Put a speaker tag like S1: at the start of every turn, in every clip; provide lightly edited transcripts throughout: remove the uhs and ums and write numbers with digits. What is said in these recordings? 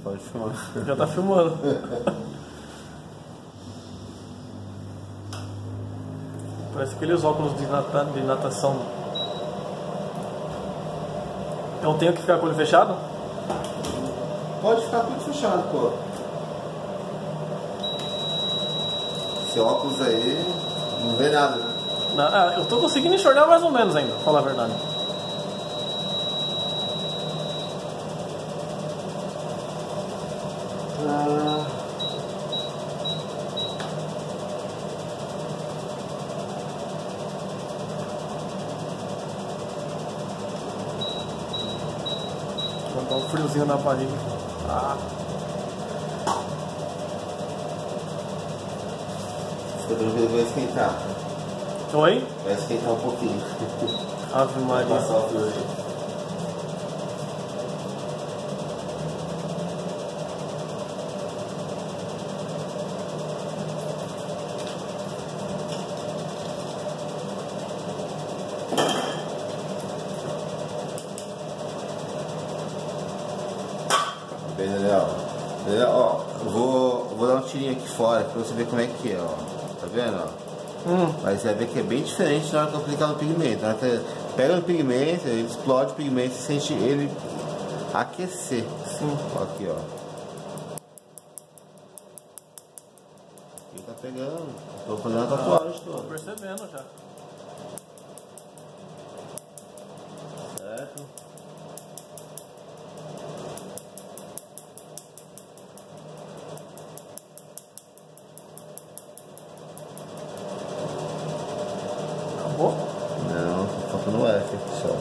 S1: Pode filmar.
S2: Já tá filmando. Parece aqueles óculos de natação. Então tenho que ficar com o olho fechado?
S1: Pode ficar tudo fechado, pô. Esse óculos aí não vê nada, né?
S2: Eu tô conseguindo enxergar mais ou menos ainda, pra falar a verdade. Vou dar um friozinho na barriga.
S1: Esse cabelo vai esquentar.
S2: Oi?
S1: Vai esquentar um pouquinho.
S2: Ave
S1: Vai
S2: Maria.
S1: passar o frio aí. Bem, Daniel. Daniel, ó, eu vou dar um tirinho aqui fora pra você ver como é que é, ó. Tá vendo, ó? Mas você vai ver que é bem diferente na hora que eu aplicar no pigmento. Na hora que você pega no pigmento, ele explode o pigmento, você sente ele aquecer.
S2: Sim.
S1: Ó, aqui, ó. Ele tá pegando. Tô fazendo a tatuagem
S2: Tô
S1: toda.
S2: percebendo já.
S1: Certo?
S2: Acabou?
S1: Não, tá faltando o F aqui só.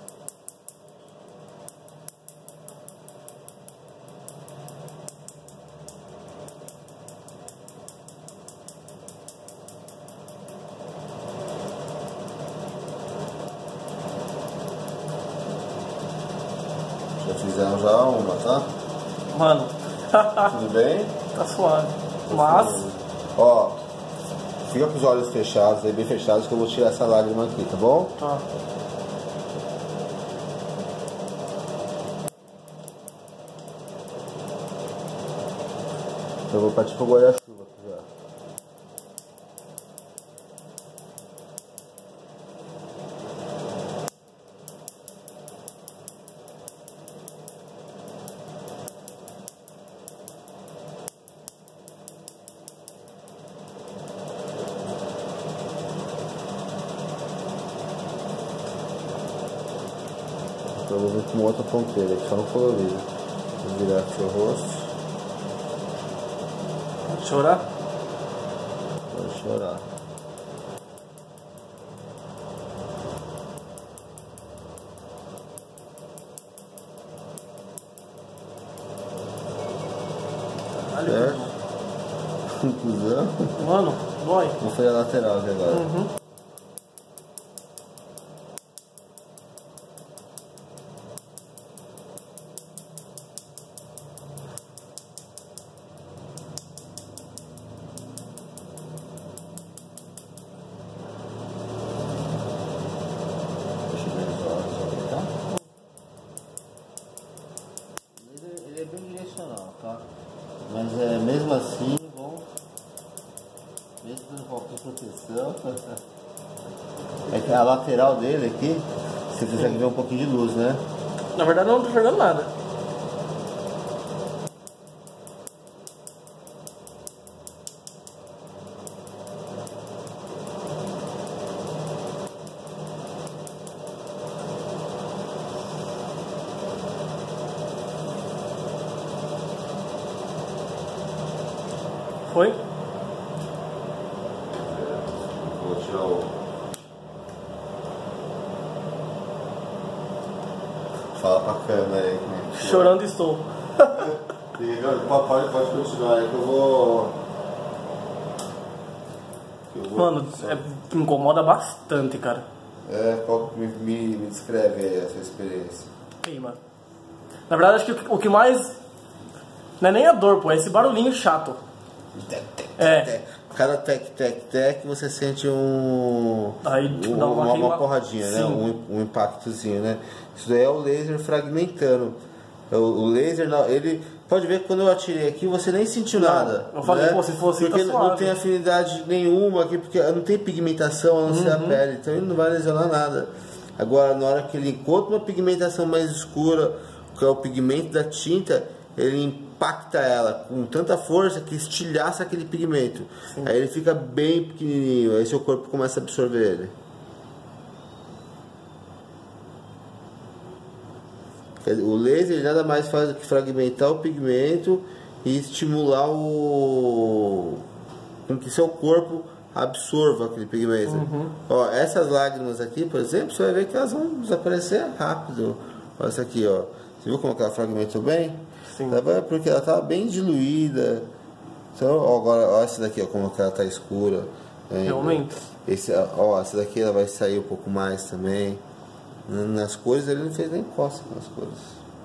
S1: Já fizemos já uma, tá?
S2: Mano,
S1: Tudo bem?
S2: tá suave. Mas,
S1: Ó, fica com os olhos fechados aí, bem fechados, que eu vou tirar essa lágrima aqui, tá bom?
S2: tá.
S1: Então eu vou partir pro guarda-chuva aqui já. Então eu vou vir com uma outra ponteira aqui, só no colorido. Vou virar aqui o rosto.
S2: Pode chorar?
S1: Pode chorar.
S2: Caralho,
S1: Certo? Conclusão.
S2: mano, dói.
S1: Vou fazer a lateral aqui agora. Deixa eu ver os olhos aqui, tá? Ele é bem direcional, tá? Mas mesmo assim, bom, mesmo com qualquer proteção, é que a lateral dele aqui, você consegue ver um pouquinho de luz, né?
S2: Na verdade, eu não tô enxergando nada. Foi?
S1: Vou tirar o... Fala pra câmera aí.
S2: Chorando estou.
S1: Pode continuar aí que eu vou...
S2: Mano, me incomoda bastante, cara.
S1: Me descreve aí a sua experiência.
S2: Queima. Na verdade, acho que o que mais... Não é nem a dor, pô, é esse barulhinho chato.
S1: Cada tec, você sente
S2: Aí, tipo, dá uma
S1: porradinha, né? Um impactozinho, né? Isso daí é o laser fragmentando. O laser, não, ele pode ver que quando eu atirei aqui, você nem sentiu nada.
S2: Eu falei,
S1: né?
S2: pô, se fosse
S1: porque
S2: tá suave.
S1: não tem afinidade nenhuma aqui, porque não tem pigmentação a não ser a pele, então ele não vai lesionar nada. Agora, na hora que ele encontra uma pigmentação mais escura, que é o pigmento da tinta, ele impacta ela com tanta força que estilhaça aquele pigmento. Sim. Aí ele fica bem pequenininho, aí seu corpo começa a absorver ele. O laser nada mais faz do que fragmentar o pigmento e estimular com que seu corpo absorva aquele pigmento. Ó, essas lágrimas aqui, por exemplo, você vai ver que elas vão desaparecer rápido. Olha essa aqui, ó. Você viu como que ela fragmentou bem?
S2: Sim.
S1: Porque ela estava bem diluída. Então, ó, agora, ó, essa daqui, ó, como que ela tá escura.
S2: Realmente.
S1: Essa daqui ela vai sair um pouco mais também. Nas cores ele não fez nem costa nas cores.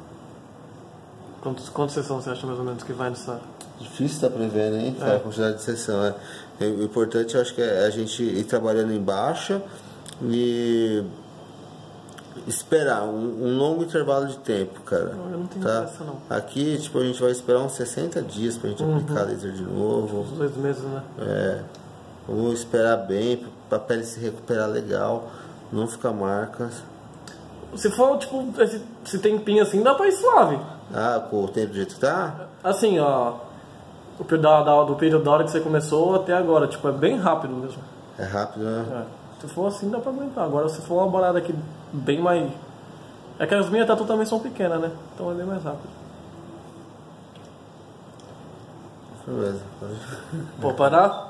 S2: Quantas sessões você acha mais ou menos que vai nessa?
S1: Difícil tá prevendo, hein? A quantidade de sessão. O importante eu acho que é a gente ir trabalhando em baixa e esperar um longo intervalo de tempo, cara.
S2: Não, eu não tenho pressa, não.
S1: Aqui, tipo, a gente vai esperar uns 60 dias pra gente aplicar laser de novo.
S2: Uns 2 meses, né?
S1: Vamos esperar bem pra pele se recuperar legal, não ficar marcas.
S2: Se for, tipo, esse tempinho assim, dá pra ir suave.
S1: Com o tempo do jeito que tá?
S2: Assim, ó, do período da hora que você começou até agora, tipo, é bem rápido mesmo.
S1: É rápido, né?
S2: Se for assim, dá pra aguentar. Agora, se for uma parada aqui bem mais... É que as minhas tatu também são pequenas, né? Então é bem mais rápido.
S1: Beleza.
S2: Pô, parar?